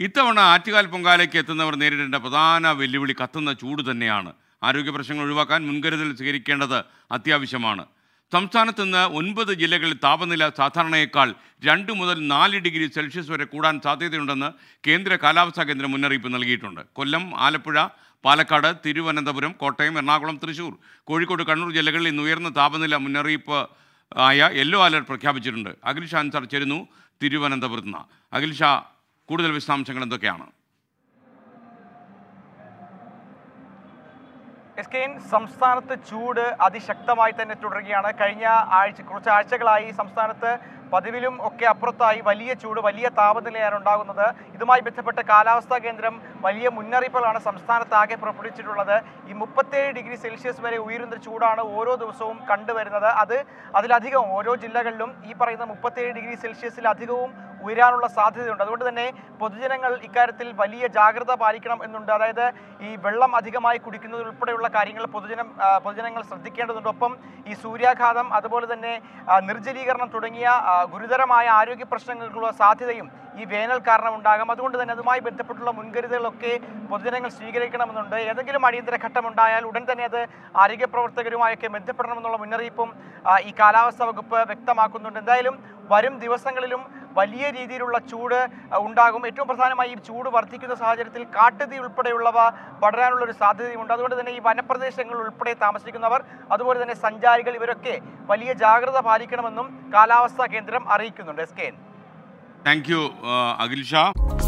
ഇത്തവണ ആറ്റുകാൽ പൊങ്കാലയ്ക്ക് എത്തുന്നവർ നേരിടേണ്ട പ്രധാന വെല്ലുവിളി കത്തുന്ന ചൂട് തന്നെയാണ്. ആരോഗ്യ പ്രശ്നങ്ങൾ ഒഴിവാക്കാൻ മുൻകരുതൽ സ്വീകരിക്കേണ്ടത് അത്യാവശ്യമാണ്. സംസ്ഥാനത്ത് നിന്ന് 9 ജില്ലകളിൽ താപനില സാധാരണയേക്കാൾ 2 മുതൽ 4 ഡിഗ്രി സെൽഷ്യസ് വരെ കൂടാൻ സാധ്യതയുണ്ടെന്ന് കേന്ദ്ര കാലാവസ്ഥാ കേന്ദ്രം മുന്നറിയിപ്പ് നൽകിയിട്ടുണ്ട്. കൊല്ലം, ആലപ്പുഴ, പാലക്കാട്, തിരുവനന്തപുരം, കോട്ടയം, എറണാകുളം, തൃശൂർ, കോഴിക്കോട്, കണ്ണൂർ ജില്ലകളിൽ ഇന്ന് ഉയർന്ന താപനില മുന്നറിയിപ്പ് ആയ യെല്ലോ അലർട്ട് പ്രഖ്യാപിച്ചിട്ടുണ്ട്. അഖിൽഷ അൻസാർ ചേരുന്നു തിരുവനന്തപുരത്ത് നിന്ന്. അഖിൽഷ, കൂടുതൽ വിശദാംശങ്ങൾ എന്തൊക്കെയാണ്? സംസ്ഥാനത്ത് ചൂട് അതിശക്തമായി തന്നെ തുടരുകയാണ്. കഴിഞ്ഞ കുറച്ച് ആഴ്ചകളായി സംസ്ഥാനത്ത് പതിവിലും ഒക്കെ അപ്പുറത്തായി വലിയ ചൂട്, വലിയ താപനിലയാണ് ഉണ്ടാകുന്നത്. ഇതുമായി ബന്ധപ്പെട്ട് കാലാവസ്ഥാ കേന്ദ്രം വലിയ മുന്നറിയിപ്പുകളാണ് സംസ്ഥാനത്താകെ പുറപ്പെടുവിച്ചിട്ടുള്ളത്. ഈ 37 ഡിഗ്രി സെൽഷ്യസ് വരെ ഉയരുന്ന ചൂടാണ് ഓരോ ദിവസവും കണ്ടുവരുന്നത്. അതിലധികവും ഓരോ ജില്ലകളിലും ഈ പറയുന്ന 37 ഡിഗ്രി സെൽഷ്യസിലധികവും ഉയരാനുള്ള സാധ്യതയുണ്ട്. അതുകൊണ്ട് തന്നെ പൊതുജനങ്ങൾ ഇക്കാര്യത്തിൽ വലിയ ജാഗ്രത പാലിക്കണം എന്നുണ്ട്. അതായത് ഈ വെള്ളം അധികമായി കുടിക്കുന്നത് ഉൾപ്പെടെയുള്ള കാര്യങ്ങൾ പൊതുജനങ്ങൾ ശ്രദ്ധിക്കേണ്ടതുണ്ട്. ഒപ്പം ഈ സൂര്യാഘാതം, അതുപോലെ തന്നെ നിർജ്ജലീകരണം തുടങ്ങിയ ഗുരുതരമായ ആരോഗ്യ പ്രശ്നങ്ങൾക്കുള്ള സാധ്യതയും ഈ വേനൽ കാരണം ഉണ്ടാകാം. അതുകൊണ്ട് തന്നെ അതുമായി ബന്ധപ്പെട്ടുള്ള മുൻകരുതലുകളൊക്കെ പൊതുജനങ്ങൾ സ്വീകരിക്കണമെന്നുണ്ട്. ഏതെങ്കിലും അടിയന്തര ഘട്ടം ഉണ്ടായാൽ ഉടൻ തന്നെ അത് ആരോഗ്യ പ്രവർത്തകരുമായൊക്കെ ബന്ധപ്പെടണമെന്നുള്ള മുന്നറിയിപ്പും ഈ കാലാവസ്ഥാ വകുപ്പ് വ്യക്തമാക്കുന്നുണ്ട്. എന്തായാലും വരും ദിവസങ്ങളിലും വലിയ രീതിയിലുള്ള ചൂട് ഉണ്ടാകും. ഏറ്റവും പ്രധാനമായി ഈ ചൂട് വർദ്ധിക്കുന്ന സാഹചര്യത്തിൽ കാട്ടുതീ ഉൾപ്പെടെയുള്ളവ പടരാനുള്ള ഒരു സാധ്യതയുണ്ട്. അതുകൊണ്ട് തന്നെ ഈ വനപ്രദേശങ്ങൾ ഉൾപ്പെടെ താമസിക്കുന്നവർ, അതുപോലെ തന്നെ സഞ്ചാരികൾ, ഇവരൊക്കെ വലിയ ജാഗ്രത പാലിക്കണമെന്നും കാലാവസ്ഥാ കേന്ദ്രം അറിയിക്കുന്നുണ്ട്. Thank you അഖിൽഷ.